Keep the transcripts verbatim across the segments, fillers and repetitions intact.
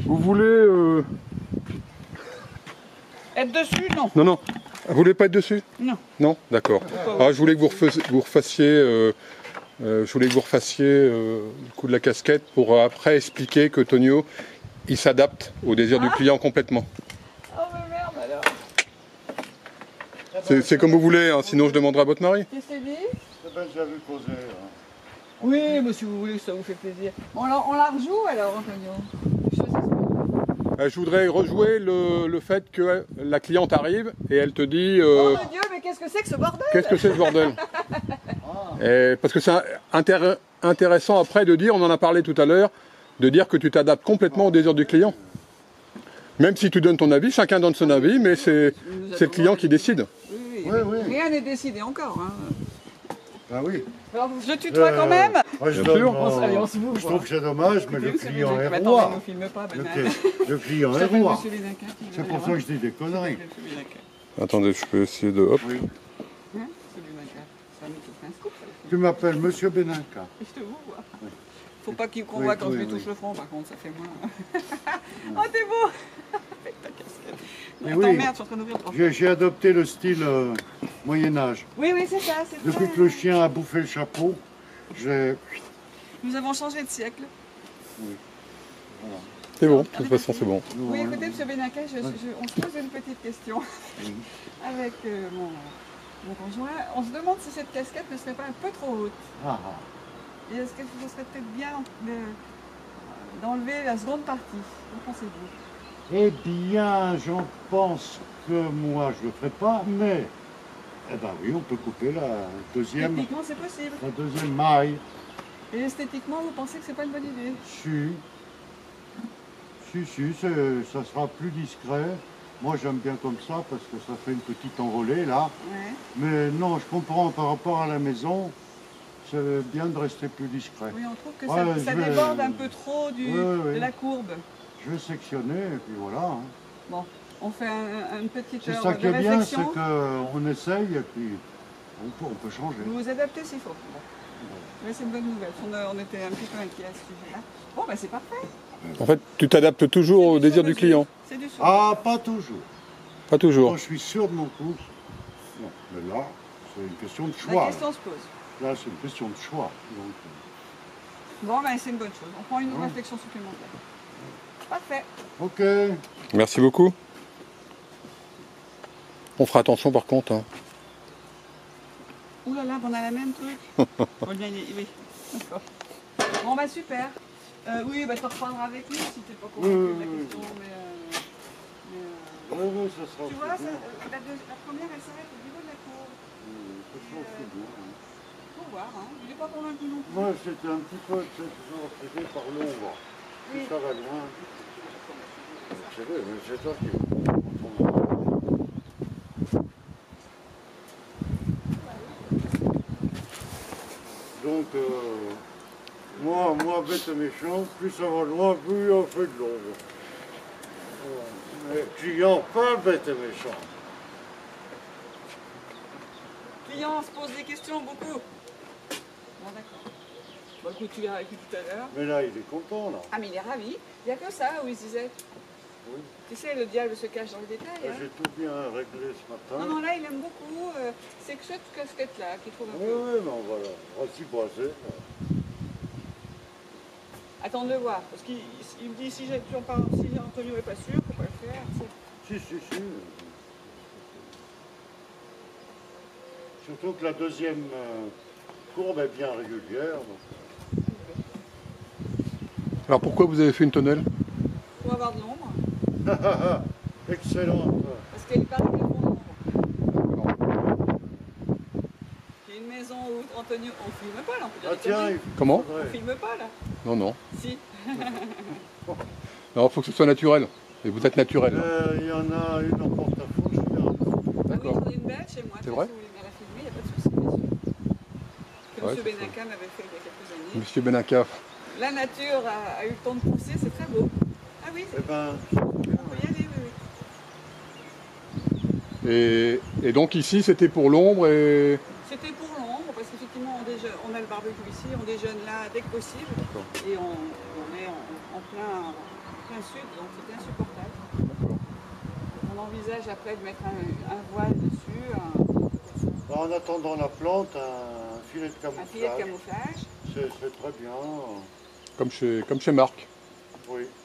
Vous voulez... Euh... Être dessus, non. Non, non. Vous voulez pas être dessus? Non. Non, d'accord. Ah, je voulais que vous, refassiez, vous refassiez, euh, euh, je voulais que vous refassiez euh, le coup de la casquette pour euh, après expliquer que Tonio, il s'adapte au désir ah. du client complètement. Oh mais merde alors. C'est comme vous voulez, hein, sinon je demanderai à votre mari. Qu'est-ce que c'est dit? Eh ben, j'avais posé. Hein. Oui, mais si vous voulez, ça vous fait plaisir. On la, on la rejoue alors, Antonio. Euh, je voudrais rejouer le, le fait que la cliente arrive et elle te dit... Euh, oh mon Dieu, mais qu'est-ce que c'est que ce bordel? Qu'est-ce que c'est ce bordel? Et, parce que c'est intér intéressant après de dire, on en a parlé tout à l'heure, de dire que tu t'adaptes complètement au désir du client. Même si tu donnes ton avis, chacun donne son avis, mais c'est le client qui décide. Oui, oui, oui, oui. Rien n'est décidé encore. Hein. Ah oui. Alors, je tutoie euh, quand même. Moi, je, Bien sûr. On, allez, on se je trouve que c'est dommage, mais le client est roi. Le, le client est roi. C'est pour ça que je dis des conneries. Attendez, je peux essayer de... Hop. Oui. Tu m'appelles Monsieur Beninka. Je te vois. Faut pas qu'il qu'on voit quand je lui touche le front, par contre, ça fait moins. Oh, t'es beau. Avec ta casquette. Oui, attends, merde, je suis en train d'ouvrir. J'ai adopté le style euh, Moyen-Âge. Oui, oui, c'est ça. Depuis que le chien a bouffé le chapeau, j'ai... Nous avons changé de siècle. Oui. Voilà. C'est bon, de toute façon, c'est bon. Oui, écoutez, M. Beninka, je, je, on se pose une petite question oui. avec euh, mon, mon conjoint. On se demande si cette casquette ne serait pas un peu trop haute. Ah, ah. Et est-ce que ce serait peut-être bien d'enlever la seconde partie? Qu'en pensez-vous? Eh bien, j'en pense que moi, je ne le ferai pas, mais... Eh bien oui, on peut couper la deuxième... Techniquement, c'est possible. La deuxième maille. Et esthétiquement, vous pensez que c'est pas une bonne idée? Si. Si, si, ça sera plus discret. Moi, j'aime bien comme ça, parce que ça fait une petite envolée, là. Ouais. Mais non, je comprends, par rapport à la maison... C'est bien de rester plus discret. Oui, on trouve que ouais, ça, ça vais... déborde un peu trop du, oui, oui. de la courbe. Je vais sectionner et puis voilà. Hein. Bon, on fait un, une petite heure de réflexion. C'est ça qui est bien, c'est qu'on essaye et puis on peut, on peut changer. Vous vous adaptez s'il faut. Bon. Oui, c'est une bonne nouvelle. On, a, on était un petit peu inquiets à ce sujet-là. Bon, ben c'est parfait. En fait, tu t'adaptes toujours au désir du client. C'est du Ah, pas toujours. Pas toujours. Quand je suis sûr de mon coup, non. Mais là, c'est une question de choix. La question là. se pose. Là, c'est une question de choix. Donc... Bon, ben c'est une bonne chose. On prend une ouais. réflexion supplémentaire. Parfait. Ok. Merci beaucoup. On fera attention par contre. Hein. Ouh là là, on a la même truc. Bon, bien, oui. D'accord. Bon, bah super. Euh, oui, bah tu reprendras avec nous si t'es pas convaincu de la question. Mais, euh, mais, euh, oui, oui, ça sera. Tu vois, ça, la, la première, elle s'arrête au niveau de la cour. Oui, ça sera aussi bien. Faut voir, hein. Il n'est pas convaincu non plus. Moi, c'était un petit peu toujours obsédé par l'ombre. Oui. Si ça va loin. C'est vrai, mais c'est toi qui. Donc, euh, moi, moi, bête et méchant, plus ça va loin, plus on fait de l'ombre. Mais client, pas bête et méchant. Client se pose des questions beaucoup. Bon, d'accord. Bon, écoute, tu verras avec lui tout à l'heure. Mais là, il est content, là. Ah, mais il est ravi. Il n'y a que ça où il se disait. Oui. Tu sais, le diable se cache dans les détails. Hein. J'ai tout bien réglé ce matin. Non, non, là, il aime beaucoup. Euh, c'est que cette casquette-là qu'il trouve un oui, peu. Oui, oui, mais on va là. Reciprocer. Attends de le voir. Parce qu'il il me dit si, si Antonio n'est pas sûr, il ne faut pas le faire. Si, si, si. Surtout que la deuxième euh, courbe est bien régulière. Donc. Alors pourquoi vous avez fait une tonnelle? Pour avoir de l'ombre. Excellent. Parce qu'elle paraît que le fond d'ombre. Il y a une maison où Antonio, on ne filme pas là. On peut ah tiens, il... Comment? On ne filme pas là. Non, non. Si. Non, il faut que ce soit naturel. Et vous êtes naturel. Il euh, y en a une en porte-à-faux, je suis là. D'accord. Ah oui, j'en ai une belle chez moi. C'est vrai? Si vous voulez bien la filmer, il n'y a pas de souci, bien sûr. Que ouais, M. Beninka m'avait fait il y a quelques années. Monsieur Beninka. La nature a, a eu le temps de pousser, c'est très beau. Ah oui, c'est eh ben, on peut y aller, oui, oui. Et, et donc ici, c'était pour l'ombre et... C'était pour l'ombre, parce qu'effectivement, on, on a le barbecue ici, on déjeune là dès que possible. Et on, on est en, en plein plein sud, donc c'était insupportable. D'accord. On envisage après de mettre un, un voile dessus, un, En attendant la plante, un filet de un filet de camouflage, camouflage. c'est c'est très bien. Comme chez, comme chez Marc. Oui, Ouais.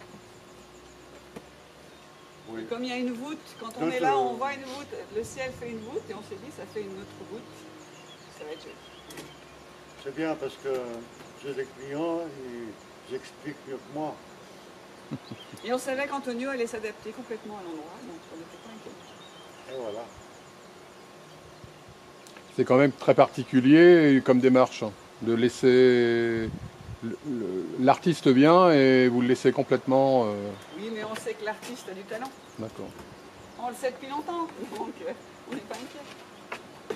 oui. Et comme il y a une voûte, quand on D'autres, est là, euh, on voit une voûte, le ciel fait une voûte et on s'est dit ça fait une autre voûte. Ça va être joli. C'est bien parce que j'ai des clients, ils expliquent mieux que moi. Et on savait qu'Antonio allait s'adapter complètement à l'endroit, donc on n'était pas inquiets. Et voilà. C'est quand même très particulier comme démarche, hein, de laisser... le- le- L'artiste vient et vous le laissez complètement... euh, Oui, mais on sait que l'artiste a du talent. D'accord. On le sait depuis longtemps, donc euh, on n'est pas inquiet.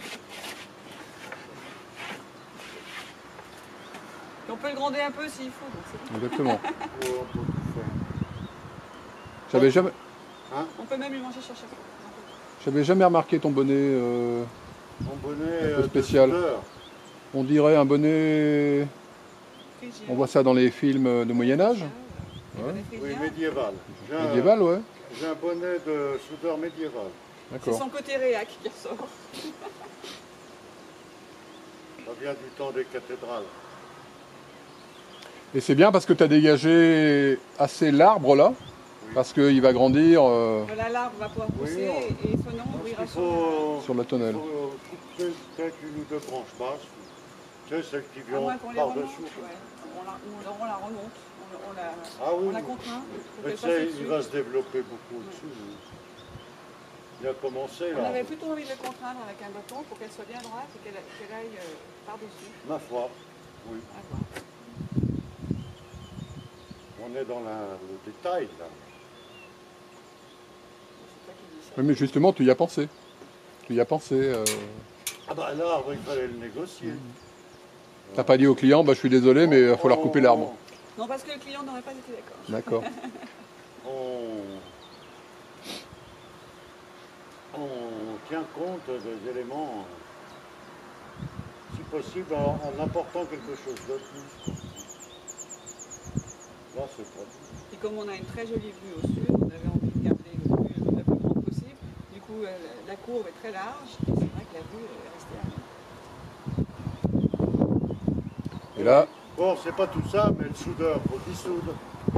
Et on peut le gronder un peu s'il faut, donc c'est bon. Exactement. Oh, on peut tout faire. J'avais jamais, On peut même lui manger sur chaque fois. j'avais jamais remarqué ton bonnet. euh, Mon bonnet peu euh, de spécial. soudeur. On dirait un bonnet... On voit ça dans les films de Moyen-Âge. Ouais. Oui, médiéval. J'ai un- Médiéval, ouais. J'ai un bonnet de soudeur médiéval. C'est D'accord. son côté réac qui ressort. Ça vient du temps des cathédrales. Et c'est bien parce que tu as dégagé assez l'arbre là, Oui. parce qu'il va grandir euh, Voilà, l'arbre va pouvoir Oui, pousser on- et son nom Parce ouvrira qu'il sur la... faut, sur la il tonnelle. faut couper peut-être une ou deux branches basses. Tu sais, celles qui À viennent moins qu'on les remonte, par-dessous. ouais. on, la, on, on la remonte, on, on la, Ah oui, on la oui. contraint pour Mais qu'elle tu passe sais, au-dessus. il va se développer beaucoup au-dessus. Il a commencé On là. avait plutôt envie de le contraindre avec un bâton pour qu'elle soit bien droite et qu'elle qu'elle aille euh, par-dessus. Ma foi, oui. À voir. On est dans la- le détail là. C'est toi qui dis ça. Oui, mais justement, tu y as pensé. Tu y as pensé. Euh... Ah bah l'arbre, il fallait le négocier. T'as pas dit au client, bah, je suis désolé, mais il va falloir couper l'arbre. Non, parce que le client n'aurait pas été d'accord. D'accord. On, on tient compte des éléments, si possible, en, en apportant quelque chose de plus. Là, c'est pas tout. Et comme on a une très jolie vue au sud, on avait envie de garder le vue la plus grande possible. Du coup, euh, la courbe est très large et c'est vrai que la vue est restée à Et là, Bon, c'est pas tout ça, mais le soudeur, faut dissoudre.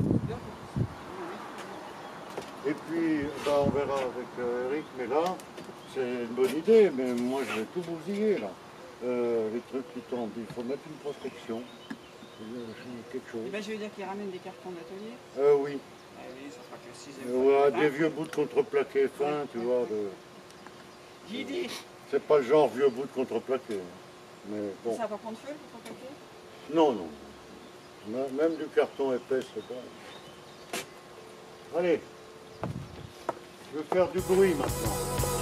Et puis, bah, on verra avec euh, Eric, mais là, c'est une bonne idée, mais moi je vais tout bousiller là. Euh, les trucs qui tombent, il faut mettre une protection. Euh, quelque chose. Et ben, je vais dire qu'il ramène des cartons d'atelier. Euh, oui. Ah oui, ça sera que le sixième. Euh, ouais, des vieux bouts de contreplaqué fins, tu vois. De... J'ai dit. C'est pas le genre vieux bout de contreplaqué. hein. Mais bon. Ça va pas prendre feu, le papier? Non, non. M- Même du carton épais, c'est bon. Allez. Je vais faire du bruit maintenant.